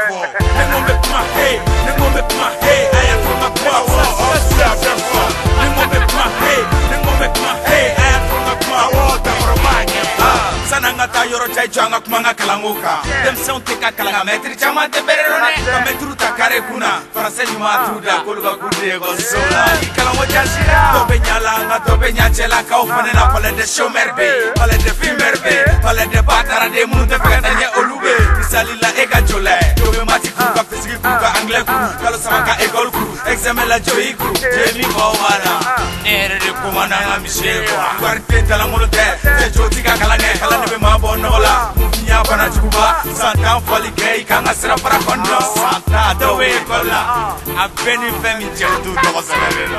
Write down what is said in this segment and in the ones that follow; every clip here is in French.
fort. Les mots me point, hey, les mots me point, hey, I am from my power, aussi à bien fort. Les mots me point, hey, les mots me point, hey, I am from my power, d'abord magne. Sanangata yoro jai janga kumanga kalanguka. Dem se on teka kalanga metri chama de bererone. Kametru takare kuna, français ni matuda koluga kude gosola. Kalango jasira, tobe nyalanga, tobe nyachela ka ofane na pale de shomerbe, pale de filmerbe, pale de batara de munu de fekatanye olube. Salila ega jole, tobe mati kuka fisiki kuka anglais ku, kalo samaka école ku, examen la joyi ku, jemi bawana. Nere de kumana nga mishego, kwarte talangolo te, te joti ka kalane, kalane be mabo nola, mufinya bana chuba, santa foli gay kanga sira para kondo, santa dowe kola, abeni femi jetu dogo salelo.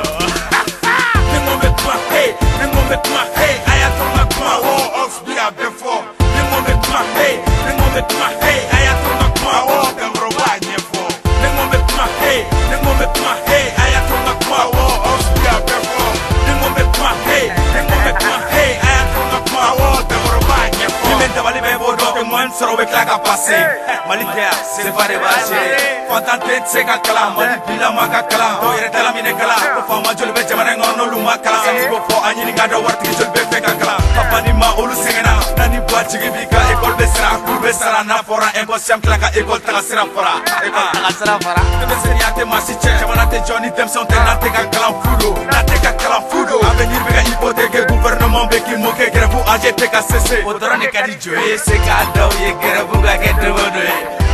Nengo me kwa hey, nengo me kwa hey, aya toma kwa wo ox be a before. Nengo me kwa hey, nengo me kwa hey, aya toma kwa wo dengro ba nyefo. Nengo me kwa hey, nengo me kwa hey, aya toma kwa wo ox be a before. Nengo me kwa hey, nengo me kwa hey, aya toma kwa wo dengro ba nyefo. Nimenta bali bebo do te mwan soro be klaka passe. Malikia se pare baje. Fantante tseka kala mali bila maka kala. Do yere tala mine kala. Ko ma jol be jamana ngono luma kala. Sani ko fo anyini ngado warti jol be feka kala. Papa ni ma olu sengena. Nani bachi bika école be sera ku be sera na fora inconscient klaka école tala sera fora. École tala sera fora. Te seriate masiche. Jamana te Johnny dem son te na te ka kala fudo. Na te ka kala fudo. Avenir be ka hypothèque gouvernement be ki moke grebu AGT ka cessé. Odorane ka di joye se ka daw ye grebu ga gete wodo.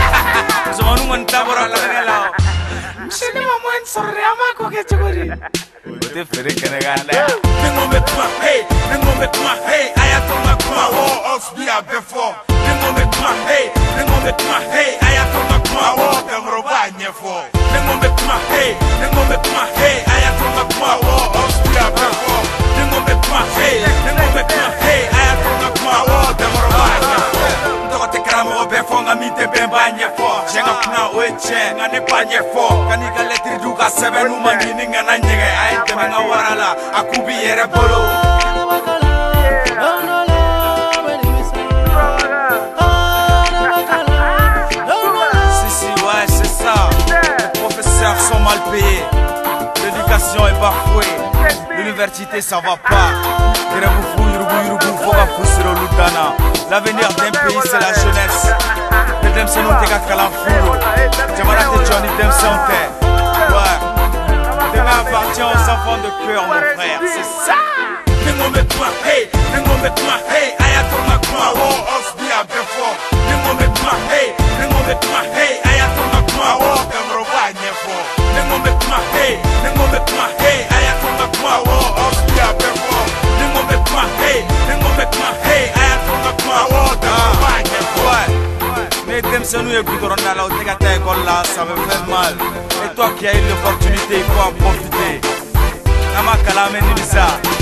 Zonu man tabora la ngela. Mshini mamwen sorre amako ke chukuri. Ote fere kenegala. Nengo me kwa hey, nengo me kwa hey, aya toma kwa wo ox be a before. Nengo me kwa hey, nengo me kwa hey, aya toma kwa wo dengro ba nyefo. Nengo me kwa hey, nengo me kwa hey, aya toma kwa wo ox be a before. Nengo me kwa hey, nengo me kwa hey, aya toma kwa wo dengro ba nyefo. Ndoko te kramo before ngamite bemba nyefo. Jenga kuna oeche ngane pa nyefo. Kanika letri duka seven umangini ngana nyege aite menga warala akubi yere bolo. Sont mal payés, l'éducation est bafouée, l'université ça va pas. L'avenir d'un pays c'est la jeunesse. Les dem se note kalanfuro. Jamana te Johnny dem se onte. Ouais. Demain appartient aux enfants de cœur mon frère, c'est ça. Nengo me kwa hey, nengo me kwa hey, aya toma kwa wo ox be a before. Nengo me kwa hey, nengo me kwa hey, aya toma kwa wo dengro ba nyefo. Nengo me kwa hey, nengo me kwa hey, aya toma kwa wo ox be a before. Nengo me kwa hey, nengo me kwa hey, aya toma kwa wo dengro ba nyefo. Mais dem se nous écouterons dans la haute école là, ça me fait mal. Et toi qui as eu l'opportunité, il faut en profiter. Nama kalame ni bisa.